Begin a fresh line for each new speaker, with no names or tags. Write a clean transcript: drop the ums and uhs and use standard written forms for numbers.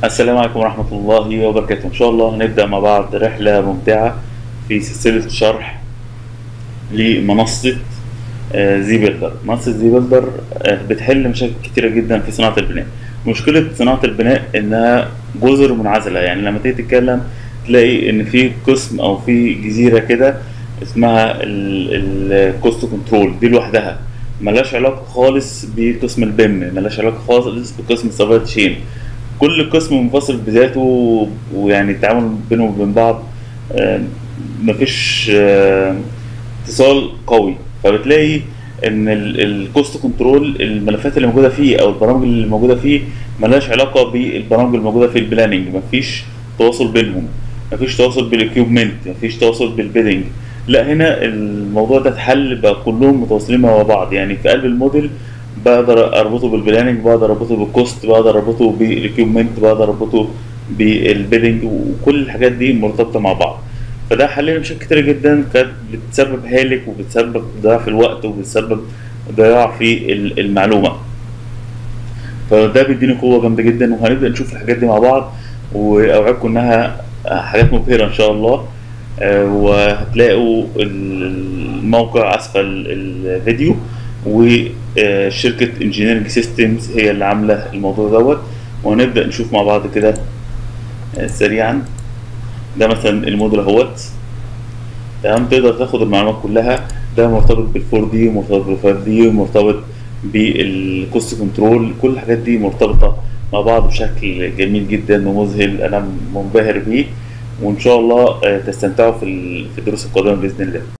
السلام عليكم ورحمة الله وبركاته. إن شاء الله هنبدأ مع بعض رحلة ممتعة في سلسلة شرح لمنصة زي بيلدر. منصة زي بيلدر بتحل مشاكل كتيرة جدا في صناعة البناء. مشكلة صناعة البناء إنها جزر منعزلة، يعني لما تيجي تتكلم تلاقي إن في قسم أو في جزيرة كده اسمها الكوست كنترول، دي لوحدها ملهاش علاقة خالص بقسم البيم، ملهاش علاقة خالص بقسم السبلاي تشين. كل قسم منفصل بذاته، ويعني التعامل بينهم وبين بعض آه، مفيش اتصال قوي. فبتلاقي ان الكوست كنترول الملفات اللي موجوده فيه او البرامج اللي موجوده فيه ملهاش علاقه بالبرامج اللي موجوده في البلاننج، مفيش تواصل بينهم، مفيش تواصل بالاكيوبمنت، مفيش تواصل بالبيدنج. لا، هنا الموضوع ده اتحل، بقى كلهم متواصلين مع بعض. يعني في قلب الموديل بقدر اربطه بالبلاننج، بقدر اربطه بالكوست، بقدر اربطه بالاكيوبمنت، بقدر اربطه بالبيدنج، وكل الحاجات دي مرتبطه مع بعض. فده حل لنا مشاكل كتيرة جدا كانت بتسبب هالك، وبتسبب ضياع في الوقت، وبتسبب ضياع في المعلومة. فده بيديني قوة جامدة جدا، وهنبدأ نشوف الحاجات دي مع بعض، وأوعدكم إنها حاجات مبهرة إن شاء الله. وهتلاقوا الموقع أسفل الفيديو، وشركة انجينيرنج سيستمز هي اللي عاملة الموضوع دوت. وهنبدأ نشوف مع بعض كده سريعا. ده مثلا الموديل اهوت، تمام. تقدر تاخد المعلومات كلها، ده مرتبط بالفور دي ومرتبط بالفايف دي ومرتبط بالكوست كنترول. كل الحاجات دي مرتبطة مع بعض بشكل جميل جدا ومذهل، انا منبهر بيه. وان شاء الله تستمتعوا في الدروس القادمة بإذن الله.